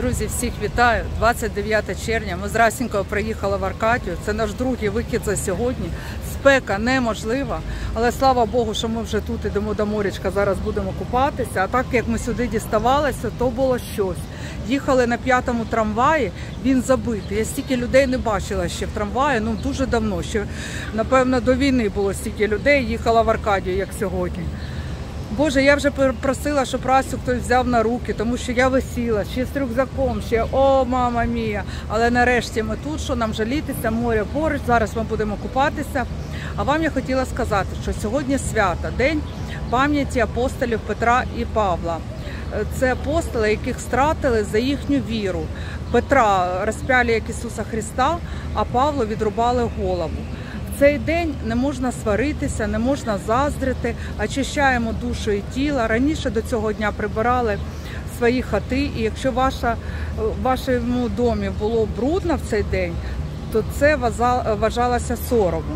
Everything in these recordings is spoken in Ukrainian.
Друзі, всіх вітаю! 29 червня. Ми з Расінькою приїхали в Аркадію. Це наш другий вихід за сьогодні. Спека неможлива, але слава Богу, що ми вже тут йдемо до морячка, зараз будемо купатися. А так, як ми сюди діставалися, то було щось. Їхали на 5-му трамваї, він забитий. Я стільки людей не бачила ще в трамваї, дуже давно. Ще, напевно, до війни було стільки людей, їхала в Аркадію, як сьогодні. Боже, я вже просила, щоб Расю хтось взяв на руки, тому що я висіла, ще з рюкзаком, ще, о, мама мія. Але нарешті ми тут, що нам жалітися, море поруч, зараз ми будемо купатися. А вам я хотіла сказати, що сьогодні свято, день пам'яті апостолів Петра і Павла. Це апостоли, яких стратили за їхню віру. Петра розп'яли як Ісуса Христа, а Павлу відрубали голову. В цей день не можна сваритися, не можна заздрити, очищаємо душу і тіло. Раніше до цього дня прибирали свої хати, і якщо в вашому домі було брудно в цей день, то це вважалося соромом.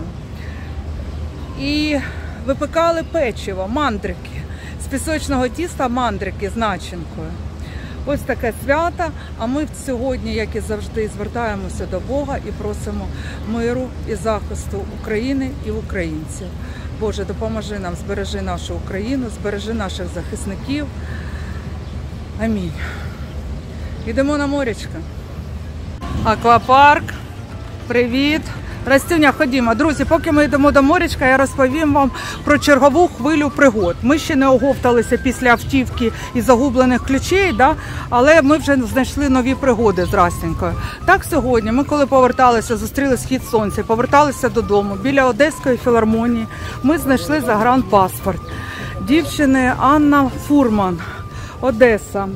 І випекали печиво, мандрики, з пісочного тіста мандрики з начинкою. Ось таке свято, а ми сьогодні, як і завжди, звертаємося до Бога і просимо миру і захисту України і українців. Боже, допоможи нам, збережи нашу Україну, збережи наших захисників. Амінь. Йдемо на морячка. Аквапарк. Привіт. Растюня, ходімо. Друзі, поки ми йдемо до морячка, я розповім вам про чергову хвилю пригод. Ми ще не оговталися після автівки і загублених ключей, але ми вже знайшли нові пригоди з Растінькою. Так сьогодні ми, коли поверталися, зустріли схід сонця, поверталися додому, біля Одеської філармонії, ми знайшли загранпаспорт дівчини Анна Фурман, Одеса.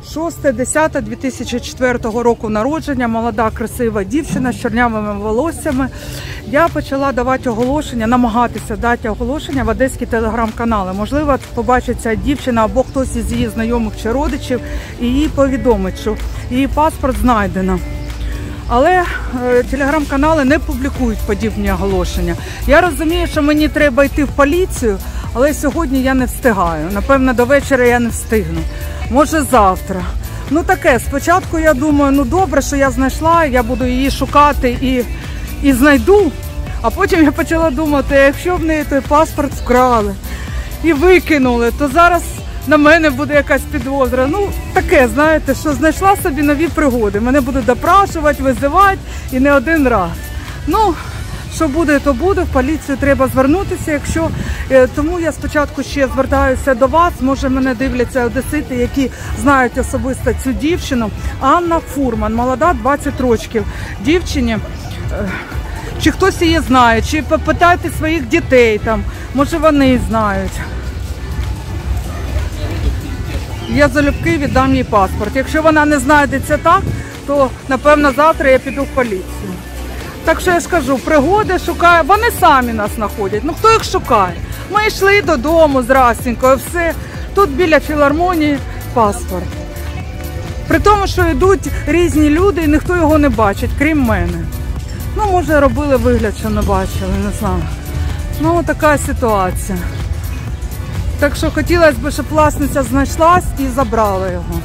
6.10.2004 року народження, молода, красива дівчина з чорнявими волоссями. Я почала давати оголошення, намагатися дати оголошення в одеські телеграм-канали. Можливо, побачиться дівчина або хтось із її знайомих чи родичів і їй повідомить, що її паспорт знайдено. Але телеграм-канали не публікують подібні оголошення. Я розумію, що мені треба йти в поліцію, але сьогодні я не встигаю. Напевно, до вечора я не встигну. Може завтра. Таке, спочатку я думаю, добре, що я знайшла, я буду її шукати і знайду. А потім я почала думати, якщо в неї той паспорт вкрали і викинули, то зараз на мене буде якась підозра. Таке, знаєте, що знайшла собі нові пригоди. Мене будуть допрашувати, визивати і не один раз. Що буде, то буде, в поліцію треба звернутися, тому я спочатку ще звертаюся до вас, може мене дивляться одесити, які знають особисто цю дівчину. Анна Фурман, молода, 20 років, дівчині, чи хтось її знає, чи попитайте своїх дітей, може вони знають. Я залюбки віддам їй паспорт. Якщо вона не знайдеться так, то напевно завтра я піду в поліцію. Так що я ж кажу, пригоди шукаю, вони самі нас знаходять. Хто їх шукає? Ми йшли додому з Расінькою, все. Тут біля філармонії паспорт. При тому, що йдуть різні люди і ніхто його не бачить, крім мене. Може робили вигляд, що не бачили, не знаю. Така ситуація. Так що хотілося б, щоб власниця знайшлась і забрала його.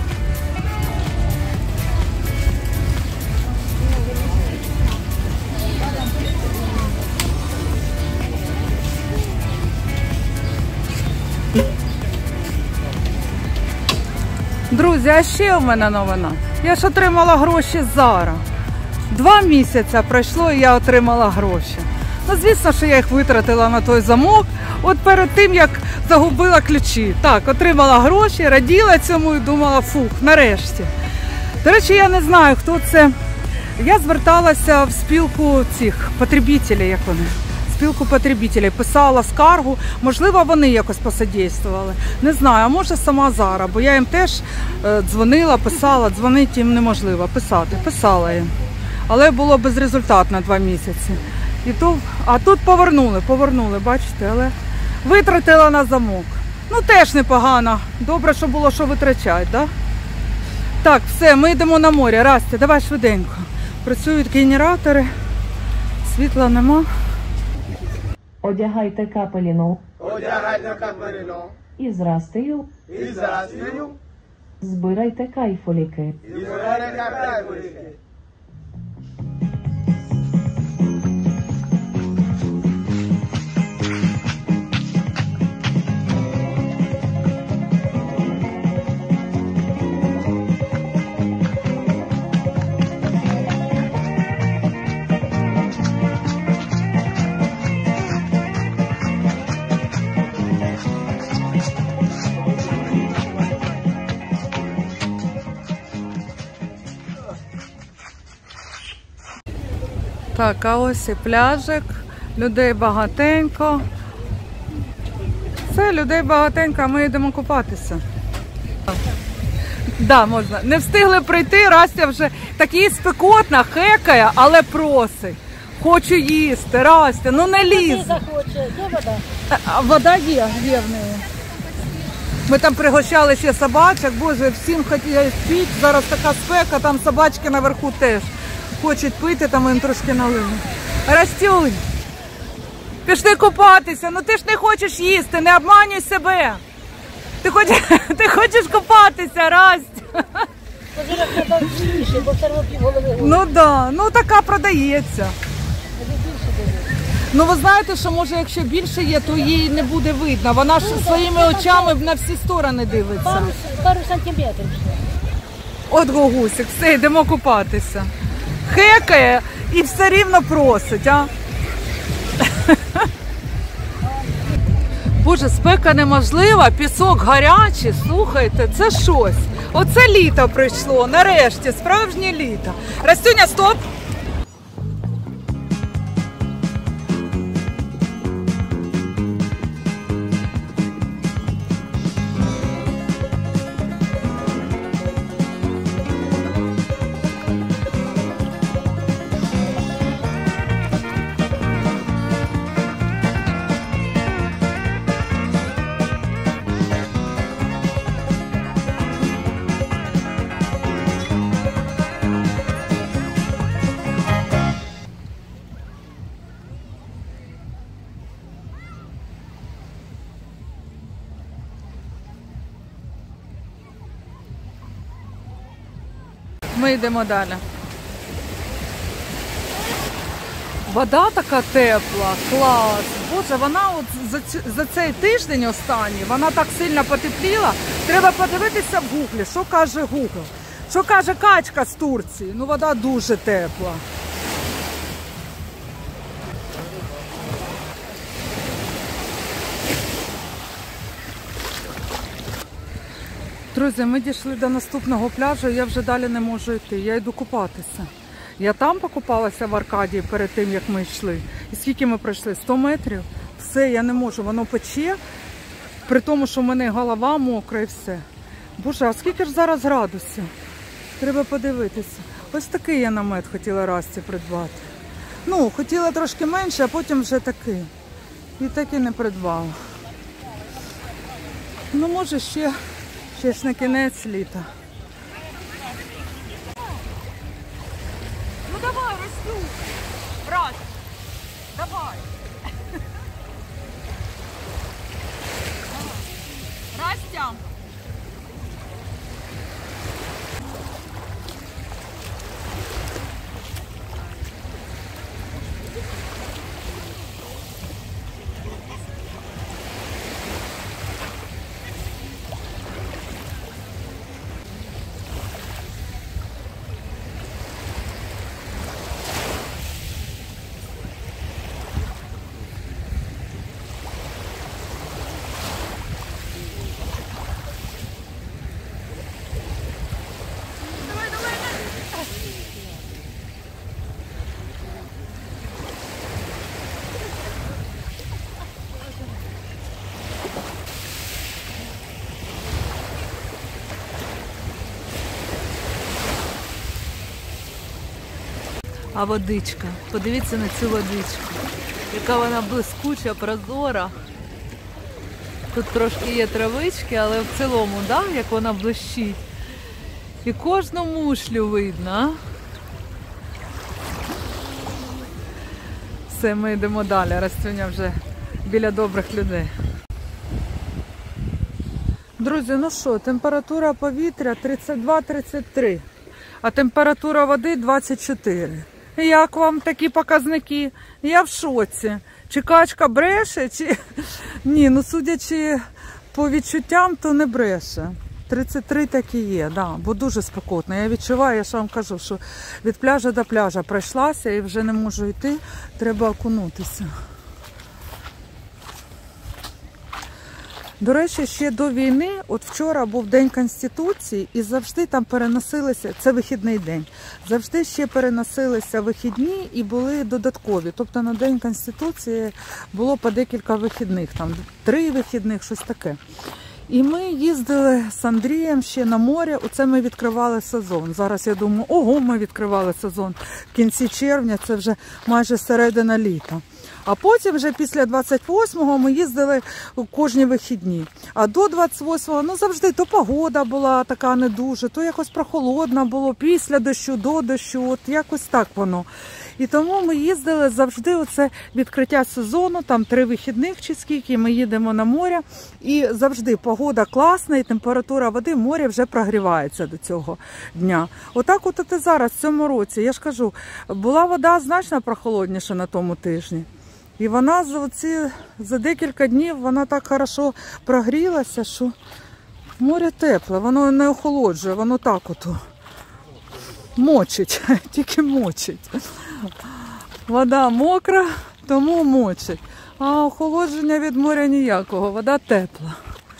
Друзі, а ще в мене новина. Я ж отримала гроші зараз. 2 місяці пройшло і я отримала гроші. Звісно, що я їх витратила на той замок, перед тим, як загубила ключі. Так, отримала гроші, раділа цьому і думала, нарешті. До речі, я не знаю, хто це. Я зверталася в спілку цих потребителів, як вони. Спілку потребителів, писала скаргу, можливо, вони якось посодействували. Не знаю, а може сама Зара, бо я їм теж дзвонила, писала, дзвонити їм неможливо, писала їм. Але було безрезультатно 2 місяці. А тут повернули, бачите, але витратила на замок. Теж непогано, добре, що було що витрачати, так? Так, все, ми йдемо на море. Растя, давай швиденько. Працюють генератори, світла нема. Одягайте капеліну. Одягайте капеліну. І зрастою. І зрастою. Збирайте кайфоліки. Так, а ось і пляжик, людей багатенько. Все, людей багатенько, а ми йдемо купатися. Да, можна. Не встигли прийти, Растя вже такий спекотна, хекає, але просить. Хочу їсти, Растя, ну не лізь. Де вода? Вода є в неї. Ми там пригощали ще собачок, боже, всім хотілося пити, зараз така спека, там собачки наверху теж хочуть пити, там їм трошки налили. Растюнь, пішли купатися, ну ти ж не хочеш їсти, не обманюй себе. Ти хочеш купатися, Расть. Зараз треба більше, бо все одно півголови. Ну да, ну така продається. Ну ви знаєте, що може якщо більше є, то її не буде видно. Вона ж своїми очами на всі сторони дивиться. Пару сантиметрів ще. От Гогусик, все, йдемо купатися. Хекає і все рівно просить, а? Боже, спека неможлива, пісок гарячий, слухайте, це щось. Оце літо прийшло, нарешті, справжнє літо. Растюня, стоп! Ми йдемо далі. Вода така тепла, клас. Боже, вона от за цей тиждень останній, вона так сильно потепліла. Треба подивитися в гуглі, що каже Google. Що каже Катька з Турції. Ну, вода дуже тепла. Друзі, ми дійшли до наступного пляжу, я вже далі не можу йти, я йду купатися. Я там покупалася в Аркадії перед тим, як ми йшли. І скільки ми пройшли? 100 метрів? Все, я не можу, воно пече, при тому, що в мене голова мокра і все. Боже, а скільки ж зараз градусів? Треба подивитися. Ось такий я намет хотіла Расті придбати. Ну, хотіла трошки менше, а потім вже такий. І так і не придбала. Ну, може ще ж на кінець літа. Ну давай, Растю! Брат! Давай! Растя! А водичка, подивіться на цю водичку, яка вона блискуча, прозора. Тут трошки є травички, але в цілому, да, як вона блищить. І кожну мушлю видно, а? Все, ми йдемо далі, Растюня вже біля добрих людей. Друзі, ну що, температура повітря 32-33, а температура води 24. Як вам такі показники? Я в шоці. Чи качка бреше, чи... Ні, ну судячи по відчуттям, то не бреше. 33 так і є, да, бо дуже спекотно. Я відчуваю, я ж вам кажу, що від пляжа до пляжа пройшлася і вже не можу йти, треба окунутися. До речі, ще до війни, от вчора був День Конституції і завжди там переносилися, це вихідний день, завжди ще переносилися вихідні і були додаткові. Тобто на День Конституції було по декілька вихідних, там 3 вихідних, щось таке. І ми їздили з Андрієм ще на море, оце ми відкривали сезон. Зараз я думаю, ого, ми відкривали сезон в кінці червня, це вже майже середина літа. А потім вже після 28-го ми їздили кожні вихідні. А до 28-го, ну завжди то погода була така не дуже, то якось прохолодно було, після дощу, до дощу, от якось так воно. І тому ми їздили завжди, оце відкриття сезону, там 3 вихідних чи скільки, ми їдемо на море. І завжди погода класна, і температура води в морі вже прогрівається до цього дня. Отак от і зараз, в цьому році, я ж кажу, була вода значно прохолодніша на тому тижні. І вона за декілька днів вона так хорошо прогрілася, що море тепле, воно не охолоджує, воно так от мочить, тільки мочить. Вода мокра, тому мочить. А охолодження від моря ніякого, вода тепла.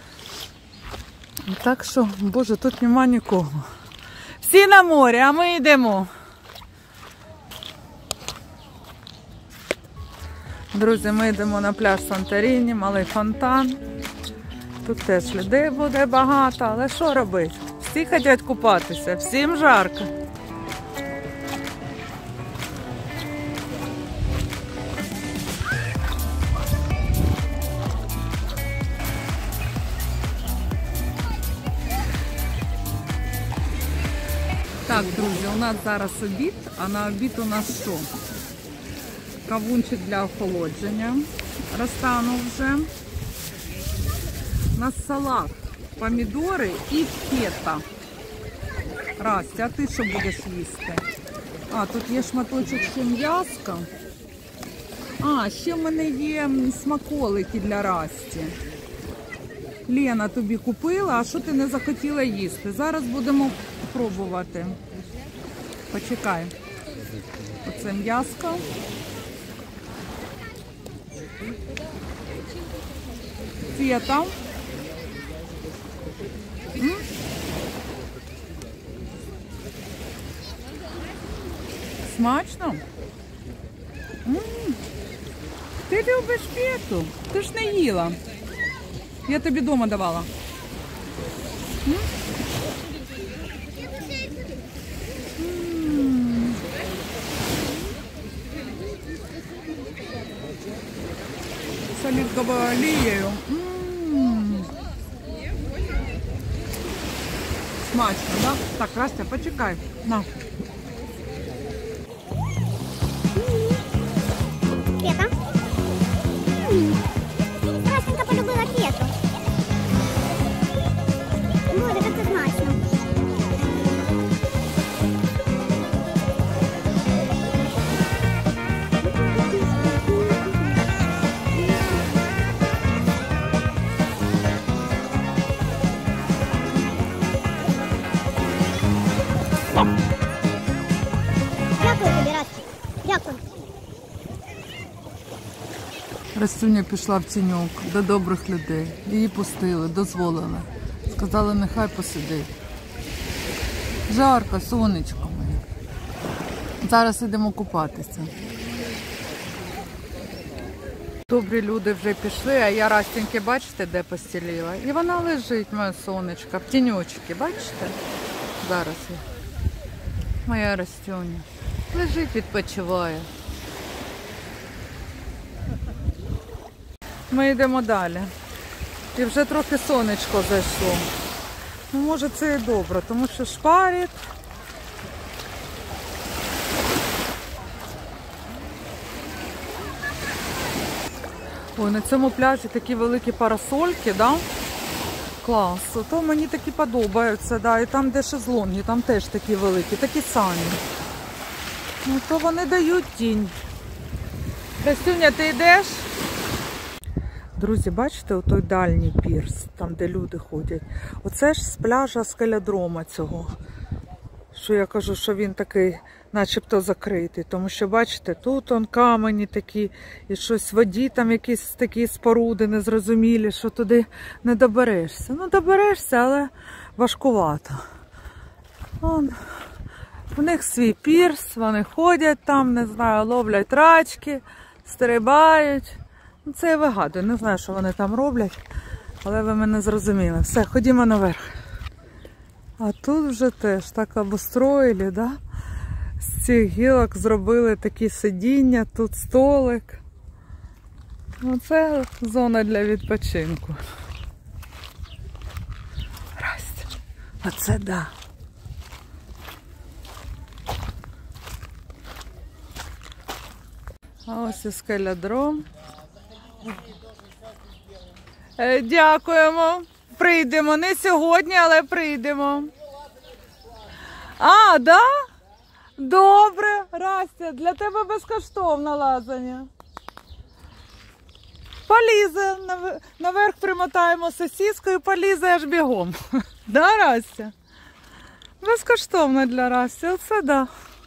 Так що, боже, тут нема нікого. Всі на морі, а ми йдемо. Друзі, ми йдемо на пляж Санторіні, малий фонтан. Тут теж людей буде багато, але що робити? Всі хочуть купатися, всім жарко. Так, друзі, у нас зараз обід, а на обід у нас що? Кавунчик для охолодження розтанув вже. У нас салат, помідори і фета. Растя, а ти що будеш їсти? А, тут є шматочок ще м'яска. А, ще в мене є смаколики для Расті. Лена тобі купила, а що ти не захотіла їсти? Зараз будемо пробувати. Почекай. Оце м'яско. Фета. Смачно? Ти любиш фету? Ти ж не їла. Я тобі вдома давала. З оливковою олією. Смачно, да? Так, Растя, почекай. На. Фета. Растенька полюбила фету. Боже, як це смачно. Дякую тобі, Растик. Дякую. Растюня пішла в тіньок до добрих людей. Її пустили, дозволили. Сказали, нехай посидить. Жарко, сонечко моє. Зараз йдемо купатися. Добрі люди вже пішли, а я Растеньки, бачите, де постелила? І вона лежить, моя сонечка, в тіньочці, бачите? Зараз я. Моя Растюня. Лежить, відпочиває. Ми йдемо далі. І вже трохи сонечко зайшло. Ну, може, це і добре, тому що шпарить. Ой, на цьому пляжі такі великі парасольки, да? Клас, то мені такі подобаються, да. І там, де шезлонги, там теж такі великі, такі самі. Ну, то вони дають тінь. Костюня, ти йдеш? Друзі, бачите, отой дальній пірс, там, де люди ходять. Оце ж з пляжа скелядрома цього. Що я кажу, що він такий, начебто закритий. Тому що, бачите, тут он камені такі, і щось в воді, там якісь такі споруди незрозумілі, що туди не доберешся. Ну, доберешся, але важкувато. Вон, у них свій пірс, вони ходять там, не знаю, ловлять рачки, стрибають. Ну, це я вигадую, не знаю, що вони там роблять, але ви мене зрозуміли. Все, ходімо наверх. А тут вже теж так обустроїли, да? З цих гілок зробили такі сидіння, тут столик. Оце зона для відпочинку. Здрасте. Оце да. А ось і скелядром. Дякуємо. Прийдемо. Не сьогодні, але прийдемо. А, да? Добре, Растя, для тебе безкоштовне лазання. Полізе. Наверх примотаємо сосиску і полізе аж бігом. Да, Растя? Безкоштовно для Расті. Оце да.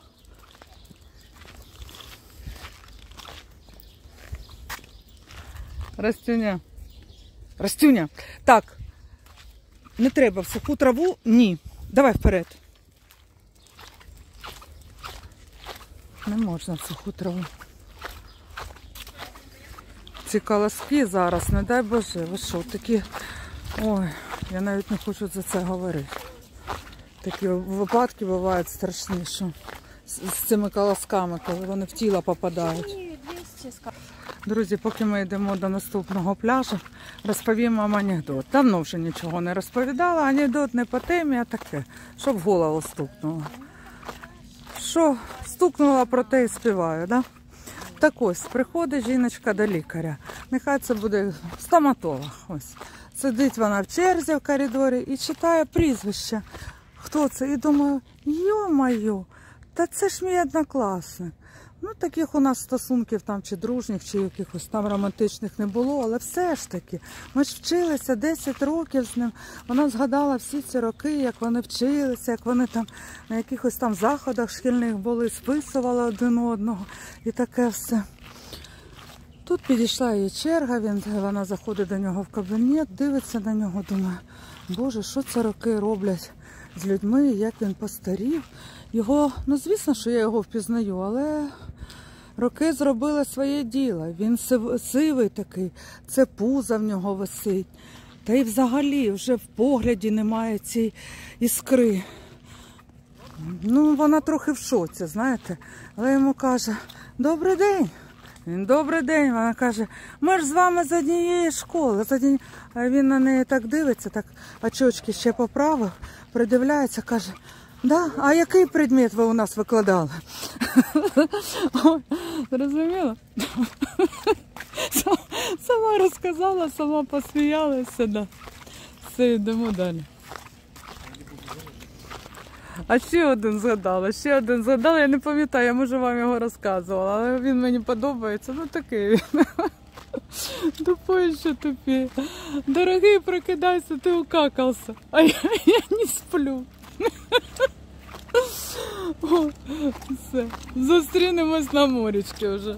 Растюня. Растюня. Так. Не треба в суху траву. Ні. Давай вперед. Не можна в суху траву. Ці колоски зараз, не дай Боже, ви що, такі... Ой, я навіть не хочу за це говорити. Такі випадки бувають страшні, що з цими колосками, коли вони в тіло попадають. Друзі, поки ми йдемо до наступного пляжу, розповім вам анекдот. Давно вже нічого не розповідала, анекдот не по темі, а таке, щоб в голову стукнуло. Що стукнула, про те і співаю, да? Так ось, приходить жіночка до лікаря. Нехай це буде стоматолог. Ось. Сидить вона в черзі в коридорі і читає прізвище. Хто це? І думаю, йо-моє, та це ж мій однокласник. Ну, таких у нас стосунків там чи дружніх, чи якихось там романтичних не було, але все ж таки, ми ж вчилися 10 років з ним. Вона згадала всі ці роки, як вони вчилися, як вони там на якихось там заходах шкільних були, списували один одного і таке все. Тут підійшла її черга, вона заходить до нього в кабінет, дивиться на нього, думає, боже, що ці роки роблять з людьми, як він постарів. Його, ну звісно, що я його впізнаю, але роки зробили своє діло. Він сивий такий, це пузо в нього висить. Та й взагалі вже в погляді немає цієї іскри. Ну, вона трохи в шоці, знаєте. Але йому каже, добрий день. Він, добрий день. Вона каже, ми ж з вами з однієї школи. А він на неї так дивиться, так очочки ще поправив, придивляється, каже, да? А який предмет ви у нас викладали? Зрозуміло? Сама розказала, сама посміялася. Да. Все, йдемо далі. А ще один згадала, я не пам'ятаю, я може вам його розказувала, але він мені подобається, ну такий він. Тупой, що тупі. Дорогий, прокидайся, ти укакався, а я не сплю. О, все, зустрінемось на морічці вже.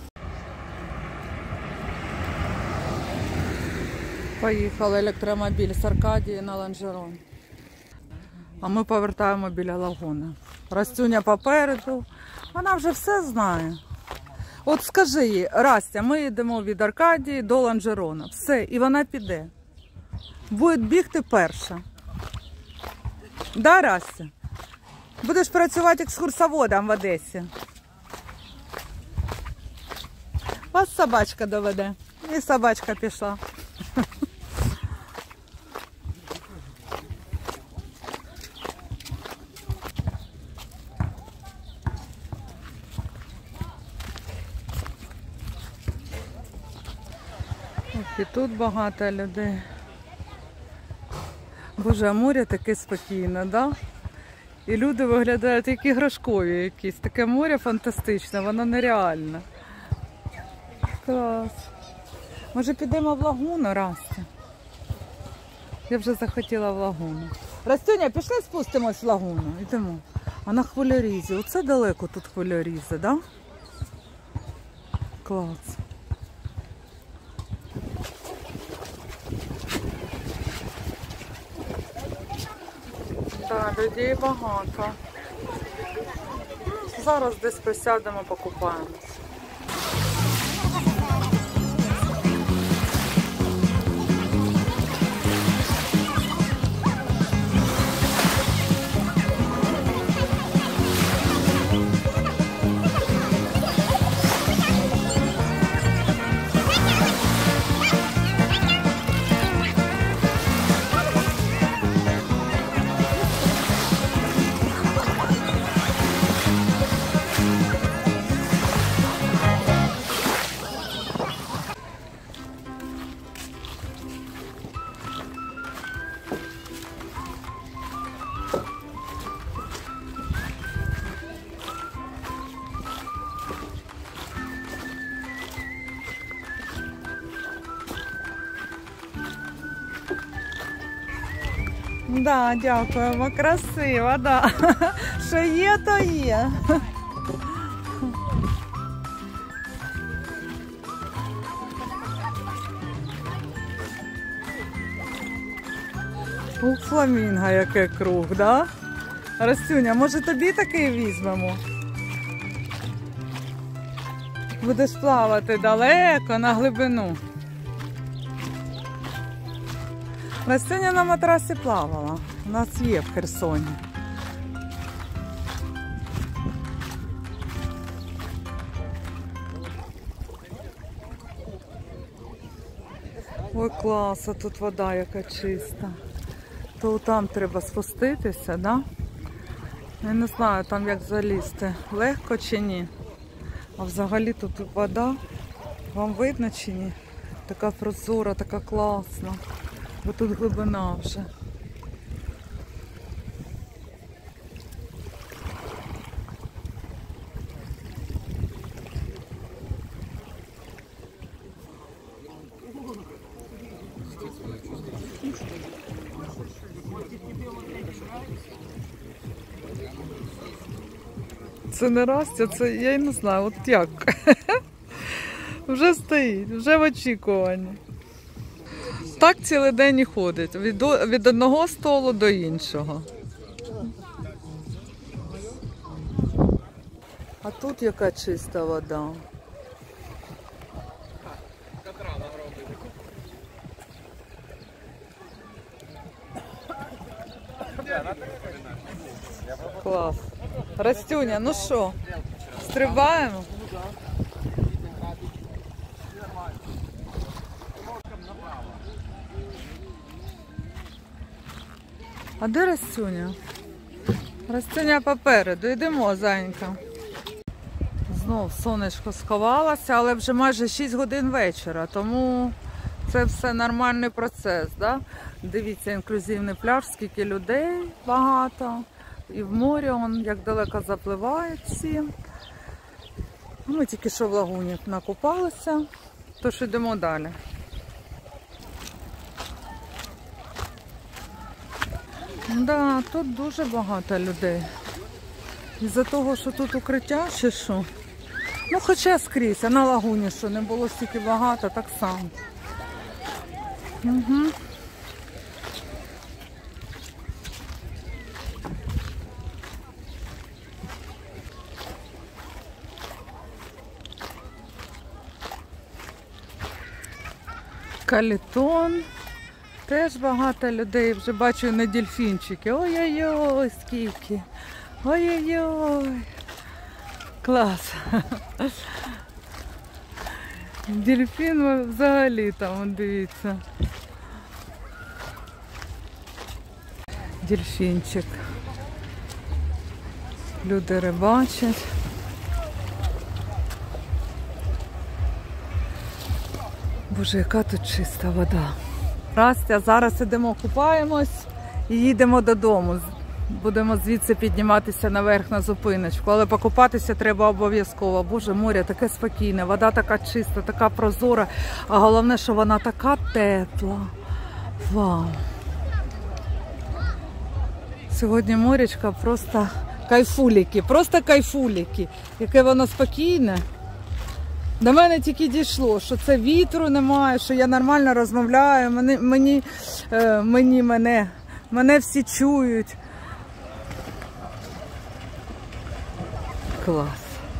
Поїхав електромобіль з Аркадії на Ланжерон. А ми повертаємо біля лагуни. Растюня попереду, вона вже все знає. От скажи їй, Растя, ми йдемо від Аркадії до Ланжерона. Все, і вона піде. Буде бігти перша. Да, Растя? Будеш працювати екскурсоводом в Одесі. Вас собачка доведе. І собачка пішла. І тут багато людей. Боже, а море таке спокійне, да? І люди виглядають як іграшкові якісь. Таке море фантастичне, воно нереальне. Клас. Може підемо в лагуну, Растя? Я вже захотіла в лагуну. Растюня, пішли спустимось в лагуну. Йдемо. А на хвилярізі. Оце далеко тут хвиляріза, да? Клас. Так, людей багато. Зараз десь присядемо, покупаємось. Да, дякуємо, красиво, да. Що є, то є. У фламінго який круг, да? Растюня, може тобі такий візьмемо? Будеш плавати далеко на глибину. Растюня на матрасі плавала. У нас є в Херсоні. Ой, клас, а тут вода яка чиста. То там треба спуститися, да? Я не знаю, там як залізти, легко чи ні. А взагалі тут вода, вам видно чи ні? Така прозора, така класна. Бо тут глибина вже. Це не Растя, це я й не знаю, от як. Вже стоїть, вже в очікуванні. Так цілий день і ходить, від одного столу до іншого. А тут яка чиста вода. Клас. Растюня, ну що, стрибаємо? А де Растюня? Растюня попереду. Йдемо, зайенька. Знов сонечко сховалося, але вже майже 6 годин вечора, тому це все нормальний процес. Да? Дивіться, інклюзивний пляж, скільки людей багато. І в морі, як далеко запливають всі. Ми тільки що в лагуні накупалися, тож йдемо далі. Да, тут дуже багато людей. Із-за того, що тут укриття чи що? Ну, хоча скрізь, а на лагуні, що не було стільки багато, так само. Угу. Калітон. Теж багато людей. Вже бачу на дельфінчики. Ой-ой-ой, скільки. Ой-ой-ой. Клас. Дельфін взагалі там, дивіться. Дельфінчик. Люди рибачать. Боже, яка тут чиста вода. Растя, зараз ідемо купаємось і їдемо додому. Будемо звідси підніматися наверх на зупиночку, але покупатися треба обов'язково. Боже, море таке спокійне, вода така чиста, така прозора, а головне, що вона така тепла. Вау! Сьогодні морячка просто кайфуліки, яке воно спокійне. До мене тільки дійшло, що це вітру немає, що я нормально розмовляю, мене всі чують. Клас.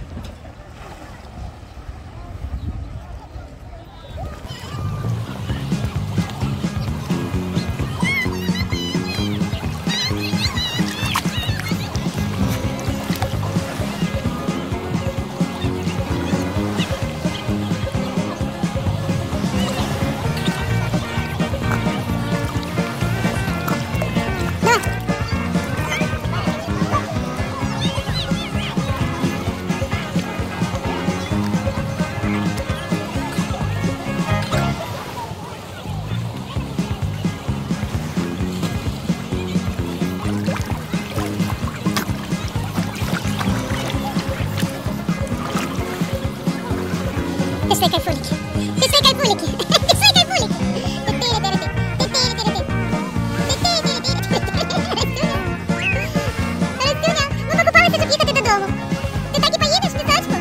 Пішли кайфулики. Пішли кайфулики. Пішли кайфулики. Растюня, ми покупалися, щоб їхати додому. Ти так і поїдеш, візочку?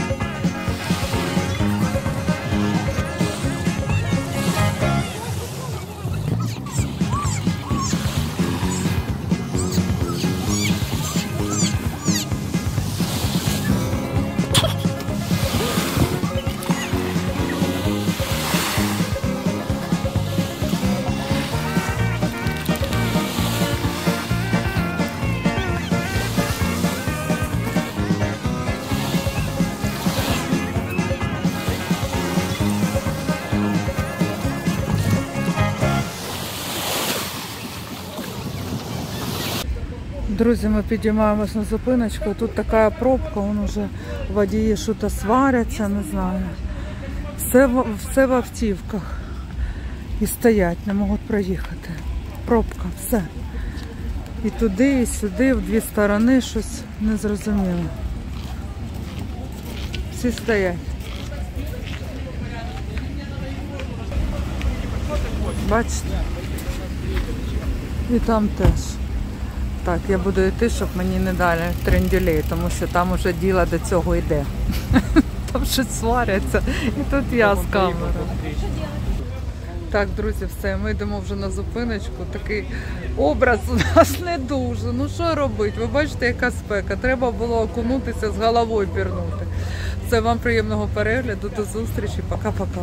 Друзі, ми підіймаємось на зупиночку. Тут така пробка, вон уже водії щось сваряться, не знаю. Все в автівках. І стоять, не можуть проїхати. Пробка, все. І туди, і сюди, в дві сторони, щось незрозуміло. Всі стоять. Бачите? І там теж. Так, я буду йти, щоб мені не дали трендюлей, тому що там уже діло до цього йде. Там щось сваряться. І тут я з камерою. Так, друзі, все, ми йдемо вже на зупиночку. Такий образ у нас не дуже. Ну що робити? Ви бачите, яка спека. Треба було окунутися, з головою пірнути. Все, вам приємного перегляду, до зустрічі. Пока-пока.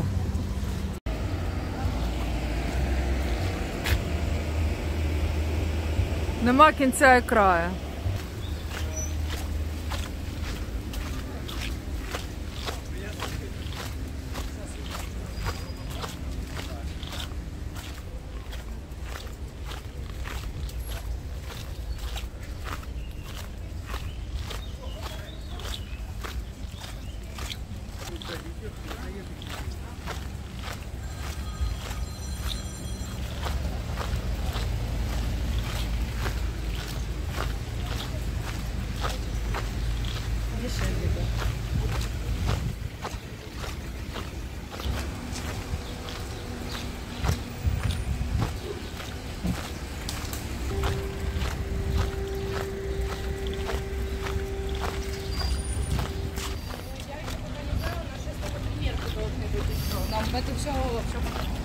Нема кінця і краю. Нам это все